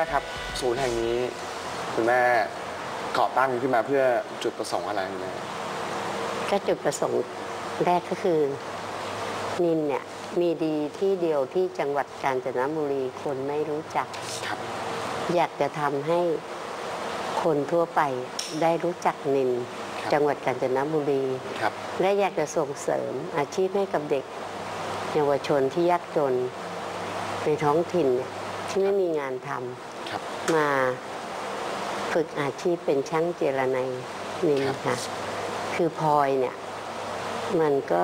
ครับศูนย์แห่งนี้คุณแม่ก่อตั้งขึ้นมาเพื่อจุดประสงค์อะไรคุณแม่ก็จุดประสงค์แรกก็คือนินเนี่ยมีดีที่เดียวที่จังหวัดกาญจนบุรีคนไม่รู้จักครับอยากจะทำให้คนทั่วไปได้รู้จักนินจังหวัดกาญจนบุรีและอยากจะส่งเสริมอาชีพให้กับเด็กเยาวชนที่ยากจนในท้องถิ่นที่ไม่มีงานทำมาฝึกอาชีพเป็นช่างเจรไนนินค่ะคือพลอยเนี่ยมันก็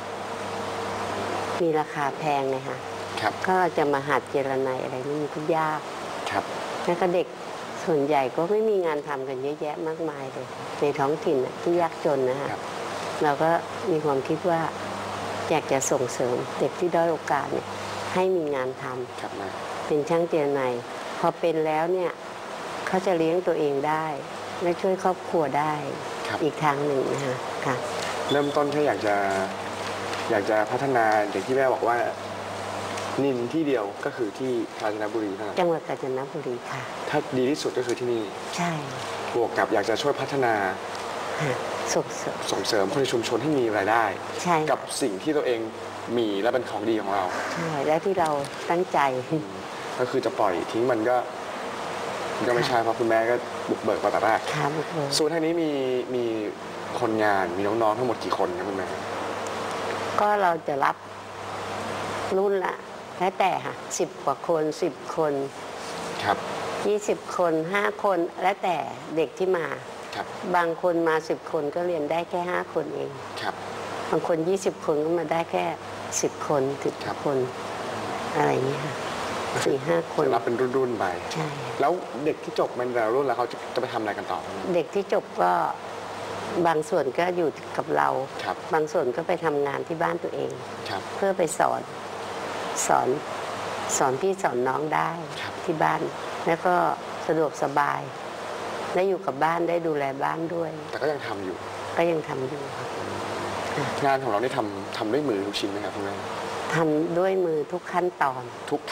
มีราคาแพงเลยค่ะก็จะมาหัดเจรไนอะไรนี่มันก็ยากแล้วก็เด็กส่วนใหญ่ก็ไม่มีงานทำกันเยอะแยะมากมายเลยในท้องถิ่นที่ยากจนนะคะเราก็มีความคิดว่าอยากจะส่งเสริมเด็กที่ด้อยโอกาสเนี่ยให้มีงานทำเป็นช่างเจรไนพอเป็นแล้วเนี่ยเขาจะเลี้ยงตัวเองได้และช่วยครอบครัวได้อีกทางหนึ่งนะคะค่ะเริ่มต้นแค่อยากจะพัฒนาอย่างที่แม่บอกว่านินที่เดียวก็คือที่กาญจนบุรีเท่านั้นจังหวัดกาญจนบุรีค่ะถ้าดีที่สุดก็คือที่นี่ใช่บวกกับอยากจะช่วยพัฒนาส่งเสริมคนในชุมชนให้มีรายได้กับสิ่งที่ตัวเองมีและเป็นของดีของเราใช่และที่เราตั้งใจก็คือจะปล่อยทิ้งมันก็ไม่ใช่เพราะคุณแม่ก็บุกเบิกมาแต่แรกศูนย์แห่งนี้มีคนงานมีน้องๆทั้งหมดกี่คนครับคุณแม่ก็เราจะรับรุ่นละแล้วแต่ค่ะ10 กว่าคน10 คนครับ 20 คน5 คนแล้วแต่เด็กที่มาบางคนมา10 คนก็เรียนได้แค่5 คนเองบางคน20 คนก็มาได้แค่10 คน10 คนอะไรอย่างนี้ค่ะ4-5 คนรับเป็นรุ่นๆไปใช่แล้วเด็กที่จบมันแต่รุ่นแล้วเขาจะไปทำอะไรกันต่อเด็กที่จบก็บางส่วนก็อยู่กับเราบางส่วนก็ไปทำงานที่บ้านตัวเองเพื่อไปสอนพี่สอนน้องได้ที่บ้านแล้วก็สะดวกสบายได้อยู่กับบ้านได้ดูแลบ้านด้วยแต่ก็ยังทำอยู่งานของเราได้ทำด้วยมือทุกชิ้นไหมครับคุณแม่ทำด้วยมือทุกขั้นตอน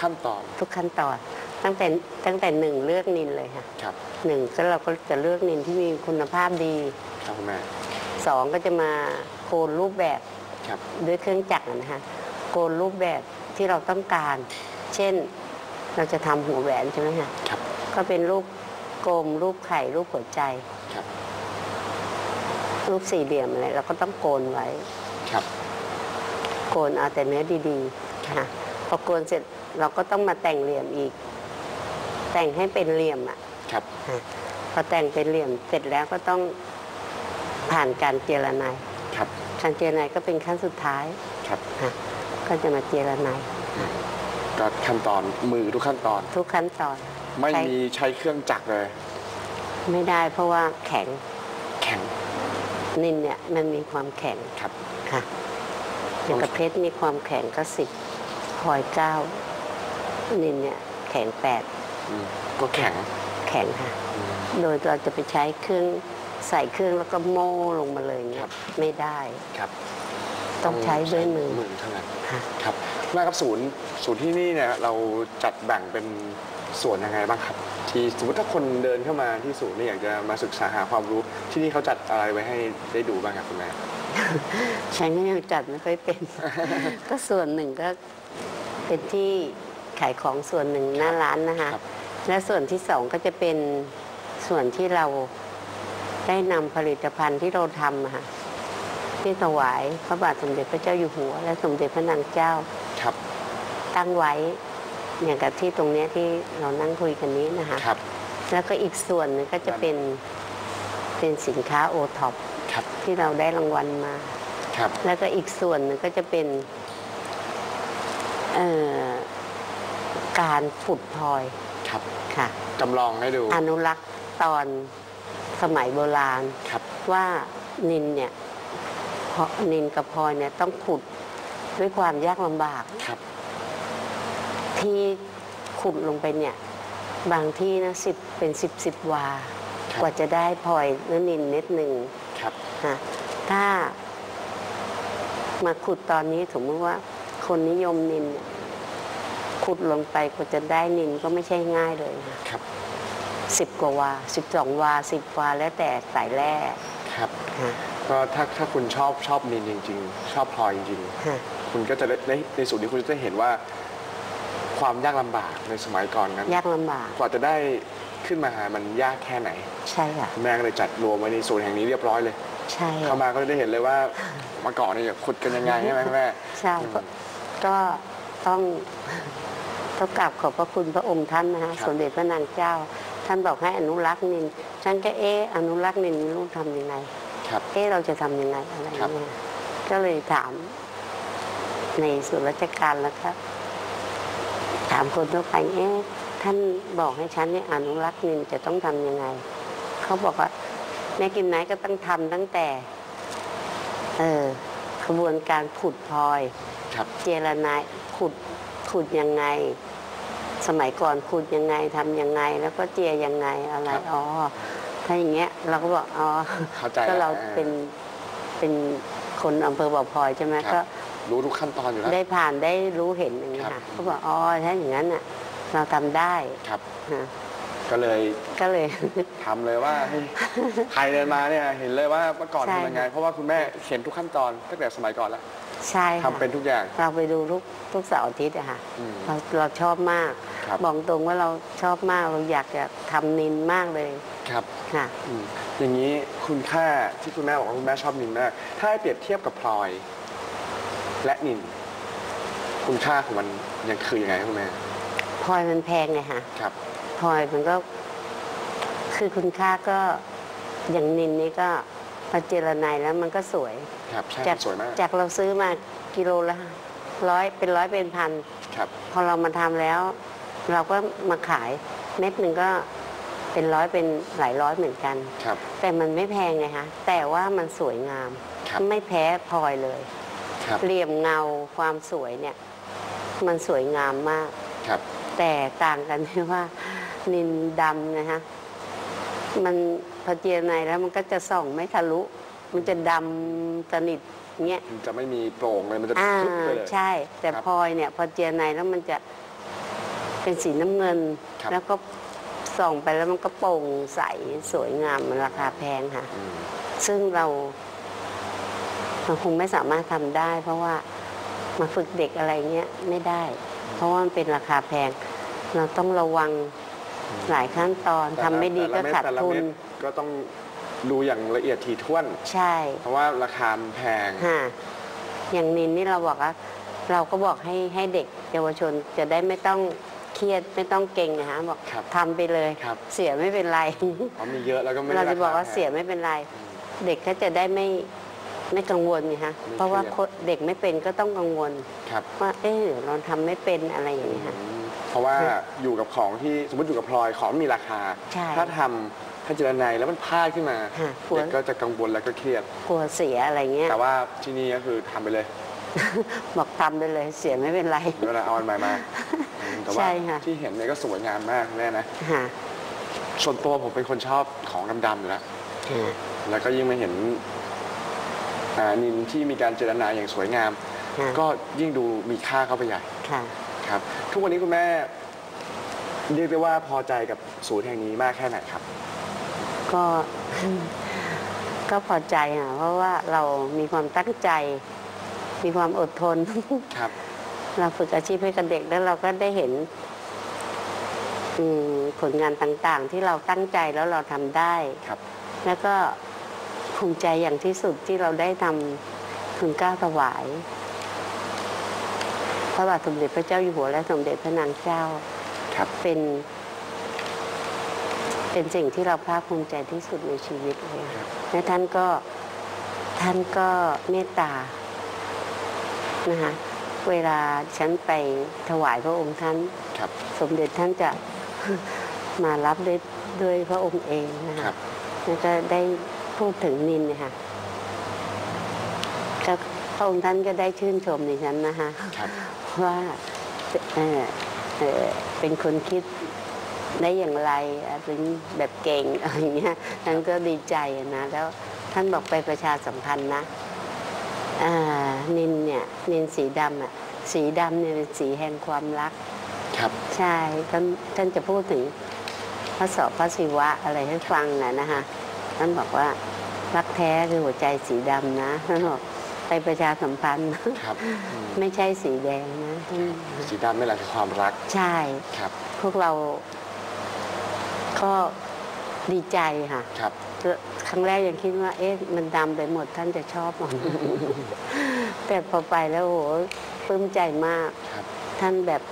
ตั้งแต่1เลือกนินเลยค่ะ1ก็เราก็จะเลือกนินที่มีคุณภาพดีครับคุณแม่ 2ก็จะมาโกนรูปแบบด้วยเครื่องจักรนะคะโกนรูปแบบที่เราต้องการเช่นเราจะทำหัวแหวนใช่ไหมคะก็เป็นรูปกลมรูปไข่รูปหัวใจรูปสี่เหลี่ยมอะไรเราก็ต้องโกนไว้โกนเอาแต่เนื้อดีๆค่ะพอโกนเสร็จเราก็ต้องมาแต่งเหลี่ยมอีกแต่งให้เป็นเหลี่ยมพอแต่งเป็นเหลี่ยมเสร็จแล้วก็ต้องผ่านการเจรไนการเจรไนก็เป็นขั้นสุดท้ายก็จะมาเจรไนก็ขั้นตอนมือทุกขั้นตอนไม่มีใช้เครื่องจักรเลยไม่ได้เพราะว่าแข็งนินเนี่ยมันมีความแข็งค่ะอย่างกระเพชรมีความแข็งก็10พลอย9นินเนี่ยแข็ง8 ก็แข็งค่ะโดยเราจะไปใช้เครื่องใส่เครื่องแล้วก็โม่ลงมาเลยเนี่ยไม่ได้ต้องใช้ด้วยมือเท่านั้นครับแม่ครับศูนย์ที่นี่เนี่ยเราจัดแบ่งเป็นส่วนยังไงบ้างครับที่สมมติถ้าคนเดินเข้ามาที่ศูนย์นี่อยากจะมาศึกษาหาความรู้ที่นี่เขาจัดอะไรไว้ให้ได้ดูบ้างครับคุณแม่ฉันก็ยังจัดไม่ค่อยเป็น ก็ส่วนหนึ่งก็เป็นที่ขายของส่วนหนึ่งหน้าร้านนะคะและส่วนที่2ก็จะเป็นส่วนที่เราได้นำผลิตภัณฑ์ที่เราทำค่ะที่ถวายพระบาทสมเด็จพระเจ้าอยู่หัวและสมเด็จพระนางเจ้าตั้งไว้อย่างกับที่ตรงนี้ที่เรานั่งคุยกันนี้นะคะแล้วก็อีกส่วนนึงก็จะเป็นสินค้าโอท็อปที่เราได้รางวัลมาแล้วก็อีกส่วนนึงก็จะเป็นการขุดพลอยค่ะจำลองให้ดูอนุรักษ์ตอนสมัยโบราณว่านินเนี่ยนินกับพลอยเนี่ยต้องขุดด้วยความยากลำบากที่ขุดลงไปเนี่ยบางที่นะเป็น10 วากว่าจะได้พลอยหรือนินเม็ดหนึ่งถ้ามาขุดตอนนี้สมมติว่าคนนิยมนินขุดลงไปก็จะได้นินก็ไม่ใช่ง่ายเลยนะครับ10 กว่าวา12 วา10 วาแล้วแต่สายแร่ครับค่ะก็ถ้าคุณชอบนินจริงๆชอบพลอยจริงค่ะๆคุณก็จะได้ในสูตรนี้คุณจะเห็นว่าความยากลำบากในสมัยก่อนนั้นยากลำบากกว่าจะได้ขึ้นมามันยากแค่ไหนใช่ค่ะคุณแม่ก็เลยจัดรวมไว้ในสูตรแห่งนี้เรียบร้อยเลยใช่เข้ามาก็ได้เห็นเลยว่ามาก่อนเนี่ยขุดกันยังไงใช่ไหมคุณแม่ใช่ก็ต้องกราบขอบพระคุณพระองค์ท่านนะคะสมเด็จพระนางเจ้า ท่านบอกให้อนุรักษ์นินฉันก็อนุรักษ์นินลูกทำยังไงครับเราจะทำยังไงอะไรครับเงี้ยก็เลยถามในส่วนราชการแล้วก็ถามคนทั่วไปท่านบอกให้ฉันเนี่ยอนุรักษ์นินจะต้องทำยังไงเขาบอกว่าแม่กิมไนท์ก็ต้องทำตั้งแต่ขบวนการขุดพลอยครับเจรนายขุดยังไง สมัยก่อนขุดยังไงทำยังไง แล้วก็เจียยังไงอะไรถ้าอย่างเงี้ยเราก็บอกเข้าใจก็เราเป็นคนอำเภอบ่อพลอยใช่ไหมก็รู้ทุกขั้นตอนอยู่แล้วได้ผ่านได้รู้เห็นอย่างนี้ค่ะเขาบอกถ้าอย่างนั้นน่ะเราทำได้ครับค่ะก็เลย ทำเลยว่าใครเดินมาเนี่ยเห็นเลยว่าเมื่อก่อนใช่ทำยังไง เพราะว่าคุณแม่เห็นทุกขั้นตอนตั้งแต่สมัยก่อนแล้วใช่ค่ะทำเป็นทุกอย่างเราไปดูทุกเสาร์อาทิตย์อะค่ะอืมเราชอบมากครับบอกตรงว่าเราชอบมากเราอยากจะทำนินมากเลยครับค่ะอย่างนี้คุณค่าที่คุณแม่บอกว่าคุณแม่ชอบนินมาก ถ้าให้เปรียบเทียบกับพลอย และนิน คุณค่าของมันยังคือยังไงครับคุณแม่พลอยมันแพงไงค่ะครับพลอยมันก็คือคุณค่าก็อย่างนินนี่ก็พอเจรไนแล้วมันก็สวยครับใช่จากสวยมากจากเราซื้อมากิโลละร้อยเป็นพันครับพอเรามาทำแล้ว เราก็มาขายเม็ดหนึ่งก็เป็นร้อยเป็นหลายร้อยเหมือนกันครับแต่มันไม่แพงไงคะแต่ว่ามันสวยงามครับไม่แพ้พลอยเลยครับเหลี่ยมเงาความสวยเนี่ย มันสวยงามมากครับแต่ต่างกันที่ว่านินดำนะคะมันพอเจียในแล้วมันก็จะส่องไม่ทะลุ มันจะดำสนิทเงี้ยมันจะไม่มีโปร่งเลยมันจะทึบไปเลยใช่ แต่ครับพลอยเนี่ย พอเจียในแล้วมันจะเป็นสีน้ำเงินครับแล้วก็ส่องไปแล้วมันก็โปร่งใสสวยงามมันราคาแพงค่ะอืมซึ่งเราคงไม่สามารถทำได้ เพราะว่ามาฝึกเด็กอะไรเงี้ยไม่ได้ เพราะว่ามันเป็นราคาแพง เราต้องระวังหลายขั้นตอนทำไม่ดีก็ขาดทุนแต่ละเม็ดก็ต้องดูอย่างละเอียดถี่ถ้วนใช่เพราะว่าราคามันแพงค่ะอย่างนินนี่เราบอกว่าเราก็บอกให้เด็กเยาวชนจะได้ไม่ต้องเครียดไม่ต้องเก่งนะคะบอกครับทำไปเลยครับเสียไม่เป็นไรเพราะมีเยอะแล้วก็ไม่เราจะบอกคว่าแพงเสียไม่เป็นไร เด็กก็จะได้ไม่กังวลไงคะไม่เพราะว่าเครียดเด็กไม่เป็นก็ต้องกังวลครับว่าเราทำไม่เป็นอะไรอย่างนี้ค่ะเพราะว่าอยู่กับของที่สมมติอยู่กับพลอยของมีราคาใช่ถ้าทำถ้าเจรไนแล้วมันพลาดขึ้นมาค่ะเด็กก็จะกังวลแล้วก็เครียดกลัวเสียอะไรเงี้ยแต่ว่าที่นี่ก็คือทำไปเลยบอกทำไปเลยเสียไม่เป็นไรเวลาเอาอันใหม่มาแต่ว่าใช่ค่ะที่เห็นเนี่ยก็สวยงามมากแม่นะค่ะส่วนตัวผมเป็นคนชอบของดำๆอยู่แล้วค่ะแล้วก็ยิ่งมาเห็นนินที่มีการเจรนาอย่างสวยงามค่ะก็ยิ่งดูมีค่าเข้าไปใหญ่ค่ะครับ ทุกวันนี้คุณแม่เรียกได้ว่าพอใจกับศูนย์แห่งนี้มากแค่ไหนครับก็ ก็พอใจค่ะเพราะว่าเรามีความตั้งใจ มีความอดทนครับเราฝึกอาชีพให้กับเด็กแล้วเราก็ได้เห็นผลงานต่างๆ ที่เราตั้งใจแล้วเราทำได้ครับแล้วก็ภูมิใจอย่างที่สุดที่เราได้ทำทุนเกล้าถวายพระบาทสมเด็จพระเจ้าอยู่หัวและสมเด็จพระนางเจ้าครับเป็นสิ่งที่เราภาคภูมิใจที่สุดในชีวิตเลยค่ะและท่านก็เมตตานะคะเวลาฉันไปถวายพระองค์ท่านครับสมเด็จท่านจะ มารับด้วยพระองค์เองนะคคะรับแล้วก็ได้พูดถึงนินเนี่ยค่ะก็พระองค์ท่านก็ได้ชื่นชมในฉันนะคะครับว่าเป็นคนคิดได้อย่างไรเป็นแบบเก่งอะไรเงี้ยท่านก็ดีใจนะแล้วท่านบอกไปประชาสัมพันธ์นะนินเนี่ยนินสีดำอ่ะสีดำเนี่ยเป็นสีแห่งความรักครับใช่ท่านจะพูดถึงพระพระศิวะอะไรให้ฟังนะคะท่านบอกว่ารักแท้คือหัวใจสีดำนะท่านบอกไปประชาสัมพันธ์ครับไม่ใช่สีแดงนะท่านสีดำนี่แหละคือความรักใช่ครับพวกเราก็ดีใจค่ะครับครั้งแรกยังคิดว่า เอ๊ะมันดำไปหมดท่านจะชอบหมด แต่พอไปแล้วโหปลื้มใจมากครับท่านแบบ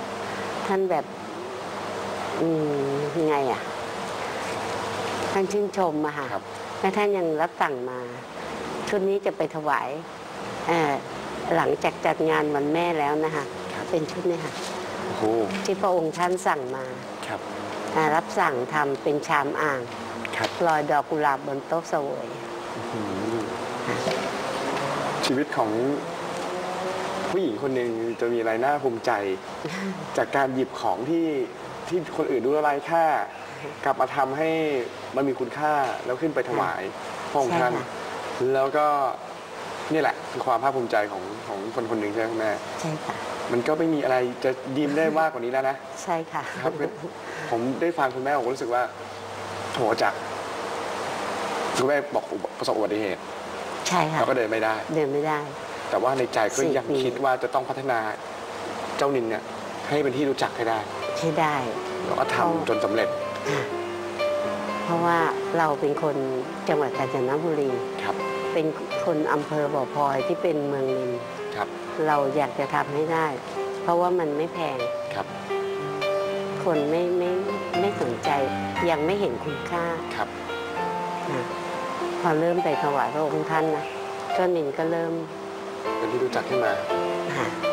ยังไงอ่ะท่านชื่นชมอะค่ะครับและท่านยังรับสั่งมาชุดนี้จะไปถวายหลังจากจัดงานวันแม่แล้วนะคะเป็นชุดนี้ค่ะโอ้โหที่พระองค์ท่านสั่งมาครับรับสั่งทำเป็นชามอ่างครับลอยดอกกุหลาบบนโต๊ะเสวยอืมชีวิตของผู้หญิงคนหนึ่งจะมีอะไรน่าภูมิใจ จากการหยิบของที่คนอื่นดูไร้ค่ากลับมาทำให้มันมีคุณค่าแล้วขึ้นไปถวายพระองค์ท่านใช่ค่ะแล้วก็นี่แหละคือความภาคภูมิใจของคนคนหนึ่งใช่ไหมคุณแม่ใช่ค่ะมันก็ไม่มีอะไรจะยิ้มได้มากกว่านี้แล้วนะใช่ค่ะครับผมได้ฟังคุณแม่ผมก็รู้สึกว่าโหจากคุณแม่บอกประสบอุบัติเหตุใช่ค่ะแล้วก็เดินไม่ได้เดินไม่ได้แต่ว่าในใจก็ 4 ยังปีคิดว่าจะต้องพัฒนาเจ้านินเนี่ยให้เป็นที่รู้จักให้ได้ใช้ได้แล้วก็ทำจนสำเร็จค่ะเพราะว่าเราเป็นคนจังหวัดกาญจนบุรีครับเป็นคนอำเภอบ่อพลอยที่เป็นเมืองลินครับเราอยากจะทำให้ได้ เพราะว่ามันไม่แพงครับคนไม่สนใจ ยังไม่เห็นคุณค่าครับค่ะพอเริ่มไปถวายพระองค์ท่านนะก็นินก็เริ่มเป็นที่รู้จักขึ้นมาค่ะ